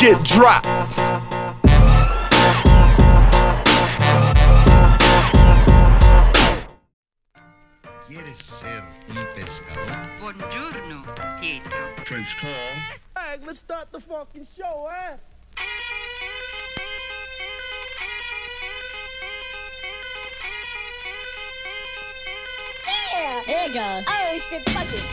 get dropped. ¿Quieres ser un pescador? Buongiorno, Pietro. Transform. Alright, let's start the fucking show, eh? Yeah, there it goes. Oh, shit, fuck it.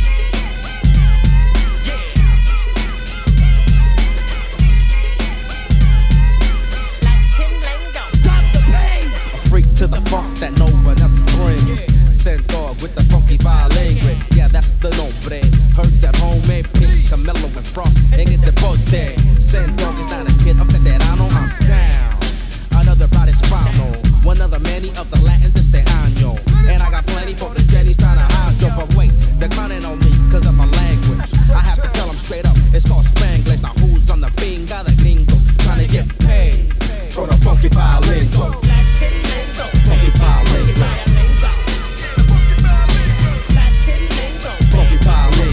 A freak to the funk that no one else can bring. Sen Dog with the funky violin grip. Yeah, that's the nombre. Heard that homemade piece, Camelo and Frost, and get the boat there. Sen Dog is not a kid of veterano, I'm down. Another body hispano, one of the many of the Latins is the año. And I got plenty for the Jenny's trying to hide you, but wait, they're clowning on me cause of my language. I have to tell them straight up, it's called Spanglish. Now who's on the bingo, the gringo, trying to get paid for the funky violin. Funky violin. Funky violin.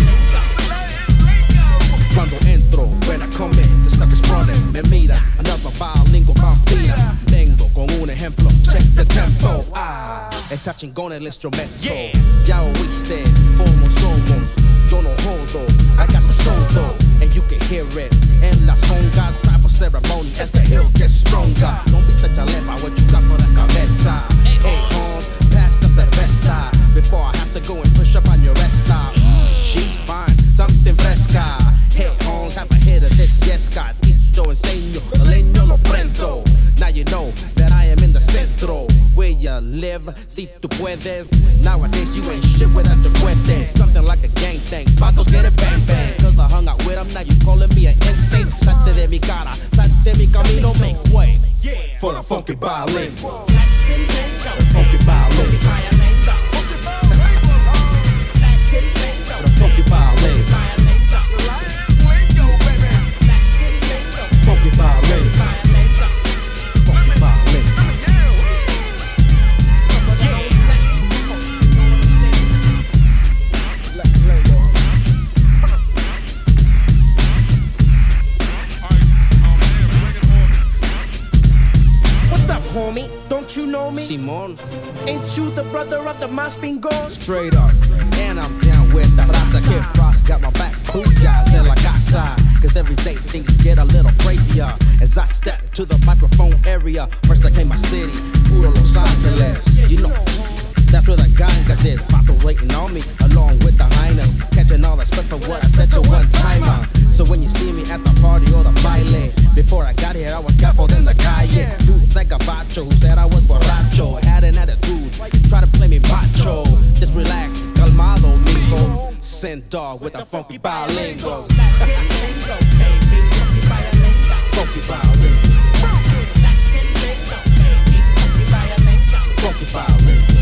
Cuando entro, when I come in, the suckers running. Me mira, another bilingual vampira. Vengo con un ejemplo, check the tempo. Está chingón el instrumento. Ya oíste cómo somos. Yo no jodo, I got the soul and you can hear it. En las congas, tribal ceremony, as the hill gets stronger. Don't be such a lepa, what you got for the cabeza? Hey, home, pass the cerveza. Before I have to go and push up on your esa. She's fine, something fresca. Hey, homes, have a hit of this, yes, God. Dicho enseño, el leño lo prendo. Now you know that I am in the centro. Where you live, si tú puedes. Nowadays you ain't shit without your cuete. Something like a gang thing, patos get it bang bang. Cause I hung out with them, now you calling me an insane. Salte de mi cara, salte de mi camino, make way for the funky violin. Funky violin. The funky violin. Funky violin. Funky violin. What's up, homie? Don't you know me? Simón, Ain't you the brother of the Mas Bingon? straight up. And I'm down with the raza. Kid Frost got my back, booyahs in la casa. Cause every day things get a little crazier. As I step to the microphone area. First I came my city, puro Los Angeles. You know, that's where the gangas is. Pato waiting on me, along with the hyenas. Catching all the spit for what I said to one timer. So when you see me at the party or the baile, before I got here I was gaffled in the calle. Dudes like a bacho who said I was borracho. Had an attitude, try to play me macho. Just relax, calmado, mijo. Sen Dog with the funky bilingual. Funky violin. Funky violin.